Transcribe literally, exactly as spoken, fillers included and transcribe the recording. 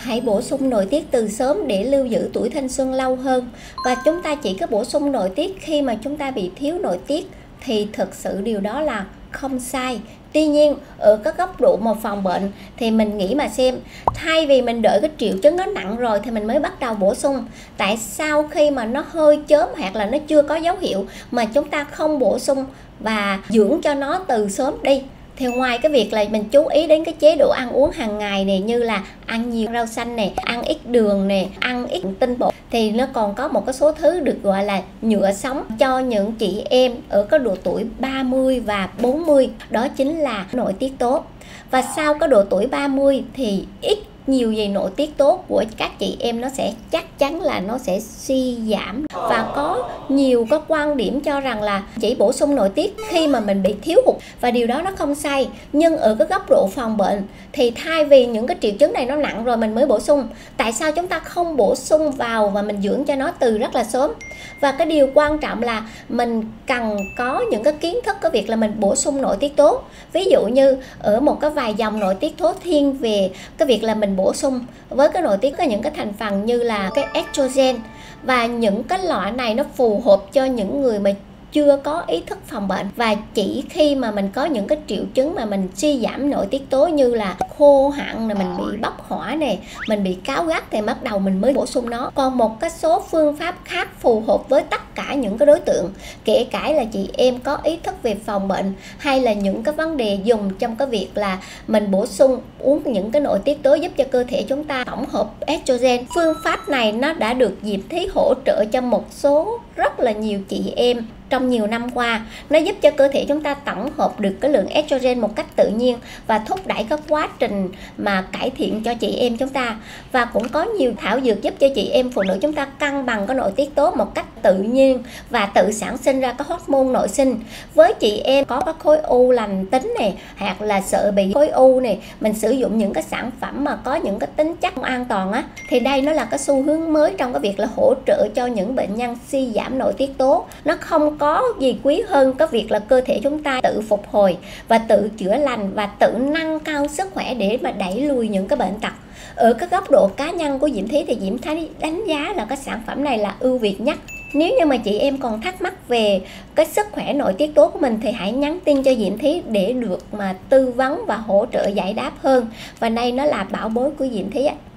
Hãy bổ sung nội tiết từ sớm để lưu giữ tuổi thanh xuân lâu hơn. Và chúng ta chỉ có bổ sung nội tiết khi mà chúng ta bị thiếu nội tiết thì thực sự điều đó là không sai. Tuy nhiên ở các góc độ mà phòng bệnh thì mình nghĩ mà xem, thay vì mình đợi cái triệu chứng nó nặng rồi thì mình mới bắt đầu bổ sung, tại sao khi mà nó hơi chớm hoặc là nó chưa có dấu hiệu mà chúng ta không bổ sung và dưỡng cho nó từ sớm đi? Thì ngoài cái việc là mình chú ý đến cái chế độ ăn uống hàng ngày này, như là ăn nhiều rau xanh này, ăn ít đường này, ăn ít tinh bột, thì nó còn có một cái số thứ được gọi là nhựa sống cho những chị em ở cái độ tuổi ba mươi và bốn mươi, đó chính là nội tiết tố. Và sau cái độ tuổi ba mươi thì ít nhiều gì nội tiết tố của các chị em nó sẽ chắc chắn là nó sẽ suy giảm. Và có nhiều có quan điểm cho rằng là chỉ bổ sung nội tiết khi mà mình bị thiếu hụt, và điều đó nó không sai. Nhưng ở cái góc độ phòng bệnh thì thay vì những cái triệu chứng này nó nặng rồi mình mới bổ sung, tại sao chúng ta không bổ sung vào và mình dưỡng cho nó từ rất là sớm? Và cái điều quan trọng là mình cần có những cái kiến thức cái việc là mình bổ sung nội tiết tố. Ví dụ như ở một cái vài dòng nội tiết tố thiên về cái việc là mình bổ sung với cái nội tiết có những cái thành phần như là cái estrogen, và những cái loại này nó phù hợp cho những người mà chưa có ý thức phòng bệnh. Và chỉ khi mà mình có những cái triệu chứng mà mình suy giảm nội tiết tố như là khô hạn này, mình bị bốc hỏa này, mình bị cáu gắt thì bắt đầu mình mới bổ sung nó. Còn một cái số phương pháp khác phù hợp với tất cả những cái đối tượng, kể cả là chị em có ý thức về phòng bệnh hay là những cái vấn đề dùng trong cái việc là mình bổ sung uống những cái nội tiết tố giúp cho cơ thể chúng ta tổng hợp estrogen. Phương pháp này nó đã được Diệm Thí hỗ trợ cho một số rất là nhiều chị em trong nhiều năm qua. Nó giúp cho cơ thể chúng ta tổng hợp được cái lượng estrogen một cách tự nhiên và thúc đẩy các quá trình mà cải thiện cho chị em chúng ta. Và cũng có nhiều thảo dược giúp cho chị em phụ nữ chúng ta cân bằng cái nội tiết tố một cách tự nhiên và tự sản sinh ra các hormone nội sinh. Với chị em có các khối u lành tính này, hoặc là sợ bị khối u này, mình sử dụng những cái sản phẩm mà có những cái tính chất an toàn á, thì đây nó là cái xu hướng mới trong cái việc là hỗ trợ cho những bệnh nhân suy giảm nội tiết tố. Nó không có gì quý hơn cái việc là cơ thể chúng ta tự phục hồi và tự chữa lành và tự nâng cao sức khỏe để mà đẩy lùi những cái bệnh tật. Ở cái góc độ cá nhân của Diệm Thí thì Diệm Thí đánh giá là cái sản phẩm này là ưu việt nhất. Nếu như mà chị em còn thắc mắc về cái sức khỏe nội tiết tố của mình thì hãy nhắn tin cho Diệm Thí để được mà tư vấn và hỗ trợ giải đáp hơn. Và đây nó là bảo bối của Diệm Thí ạ.